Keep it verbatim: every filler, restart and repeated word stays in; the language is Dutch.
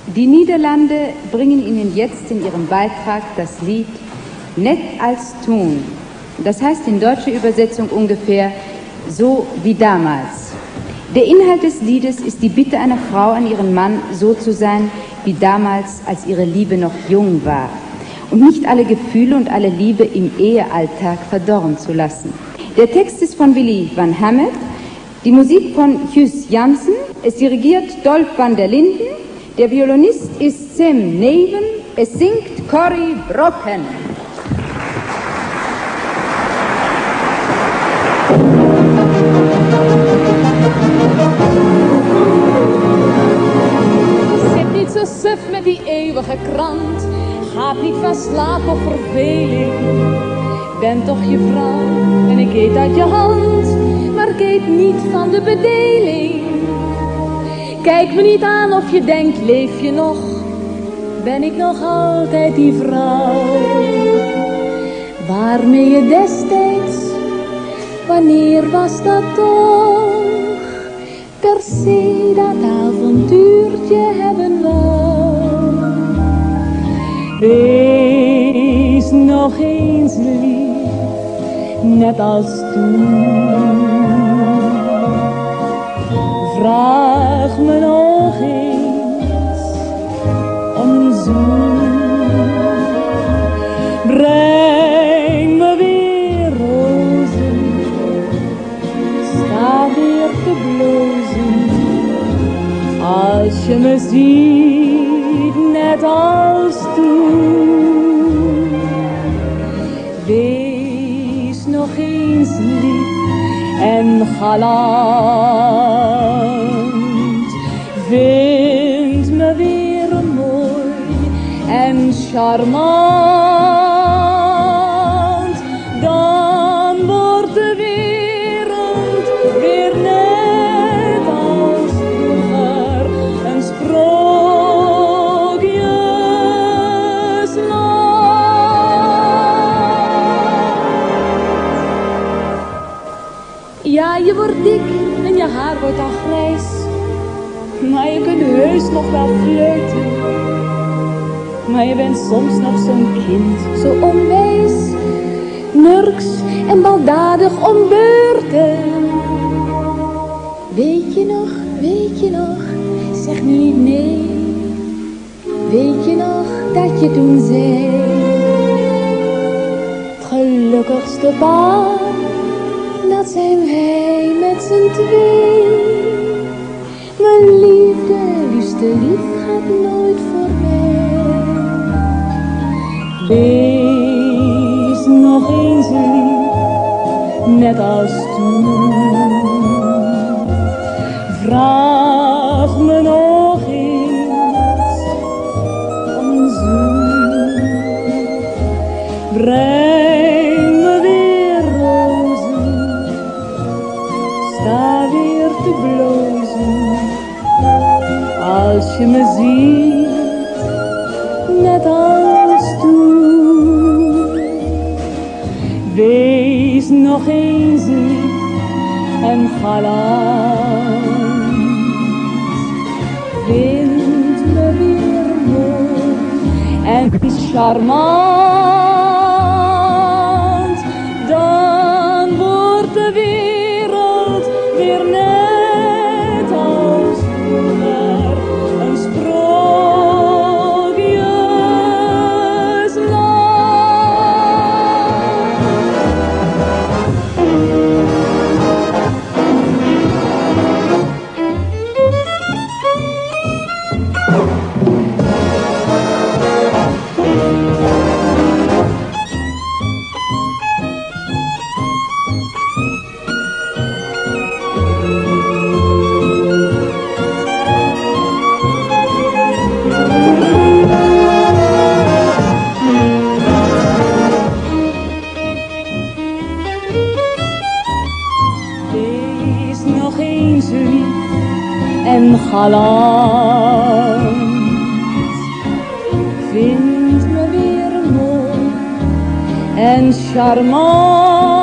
Die Niederlande bringen Ihnen jetzt in Ihrem Beitrag das Lied Nett als Tun. Das heißt in deutscher Übersetzung ungefähr so wie damals. Der Inhalt des Liedes ist die Bitte einer Frau an ihren Mann, so zu sein wie damals, als ihre Liebe noch jung war. Und nicht alle Gefühle und alle Liebe im Ehealltag verdorren zu lassen. Der Text ist von Willy van Hamet, die Musik von Huus Jansen, es dirigiert Dolf van der Linden, der Violinist ist Sam Neven, es singt Corrie Brocken. Zit niet zo suf met die eeuwige krant, gaat niet van slaap of verveling. Ben toch je vrouw en ik eet uit je hand, maar ik eet niet van de bedeling. Kijk me niet aan of je denkt, leef je nog? Ben ik nog altijd die vrouw waarmee je destijds, wanneer was dat toch, per se dat avontuurtje hebben wou? Wees nog eens lief, net als toen. Vraag me nog eens om een zoen. Breng me weer rozen, sta weer te blozen. Als je me ziet, net als toen. Wees nog eens lief en galant. Vind me weer mooi en charmant. Dan wordt de wereld weer net als vroeger een sprookjesland. Ja, je wordt dik en je haar wordt al grijs, maar je kunt heus nog wel fleuten. Maar je bent soms nog zo'n kind, zo onwijs, nurks en baldadig om beurten. Weet je nog, weet je nog, zeg niet nee. Weet je nog dat je toen zei, het gelukkigste paar, dat zijn wij met z'n twee. Mijn liefde, liefste lief, gaat nooit voorbij. Wees nog eens lief, net als toen. Vraag me nog eens om een zoen. Breng me weer rozen, sta weer te blozen. Als je me ziet, net als toen. Wees nog eens lief en galant. Vind me weer mooi en charmant. Dan wordt de wereld weer net als vroeger een sprookjesland. Wees nog eens lief en galant. Vind me weer mooi en charmant.